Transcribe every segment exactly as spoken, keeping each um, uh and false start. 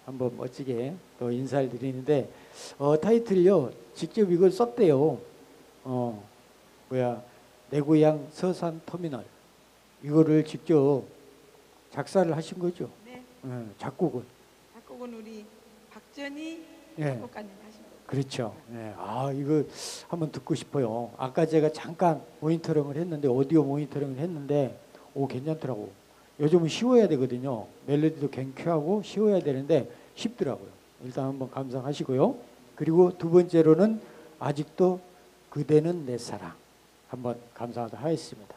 한번 멋지게 또 인사를 드리는데 어, 타이틀이요 직접 이걸 썼대요. 어 뭐야 내 고향 서산 터미널 이거를 직접 작사를 하신 거죠? 네. 예, 작곡은 작곡은 우리 박전희 예. 작곡가님 하신 거예요. 그렇죠. 예. 아 이거 한번 듣고 싶어요. 아까 제가 잠깐 모니터링을 했는데 오디오 모니터링을 했는데 오 괜찮더라고. 요즘은 쉬워야 되거든요. 멜로디도 경쾌하고 쉬워야 되는데 쉽더라고요. 일단 한번 감상하시고요. 그리고 두 번째로는 아직도 그대는 내 사랑 한번 감상하도록 하겠습니다.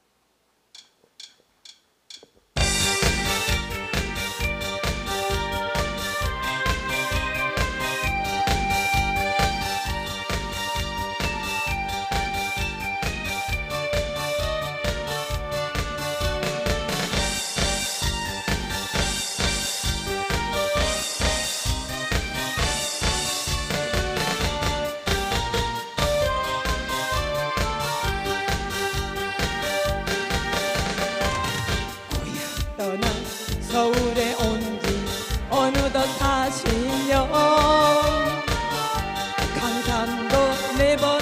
떠나 서울에 온 지 어느덧 사십 년 강산도 네 번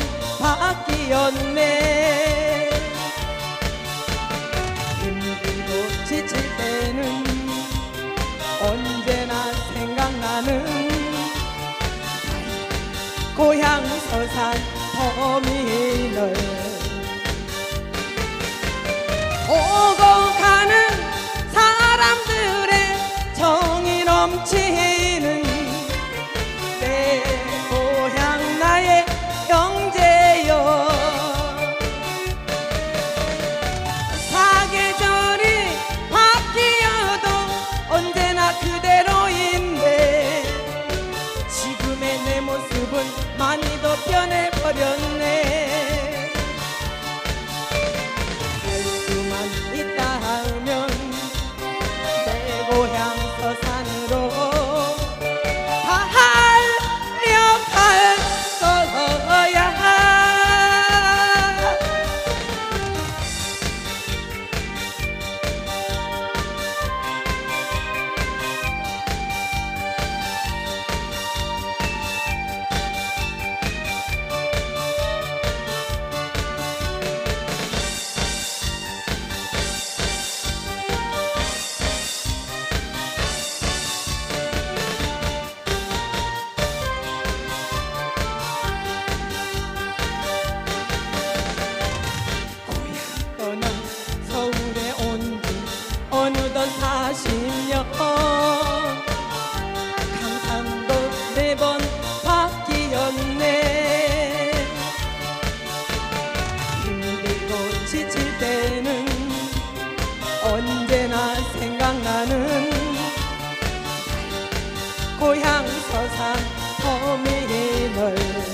바뀌었네. 힘들고 지칠 때는 언제나 생각나는 고향 서산 터미널. 오고 가는 사람들의 정이 넘치는 내 고향 나의 형제여. 사계절이 바뀌어도 언제나 그대로인데 지금의 내 모습은 많이도 변해버렸네. 있다 하면 내 고향 서산으로 달려갈 거야. 떠나 서울에 온 지 어느덧 사십 년 강산도 네 번 바뀌었네. 힘들고 지칠 때는 언제나 생각나는 고향 서산 터미널.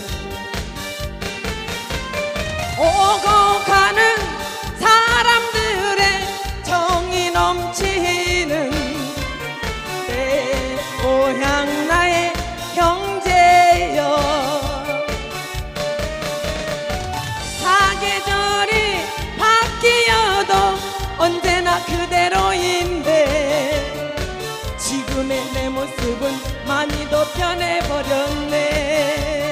오고 가는 사람들의 정이 넘치는 내 고향 나의 형제여. 사계절이 바뀌어도 언제나 그대로인데 지금의 내 모습은 많이도 변해버렸네.